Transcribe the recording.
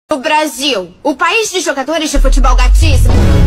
O Brasil, o país de jogadores de futebol gatíssimo.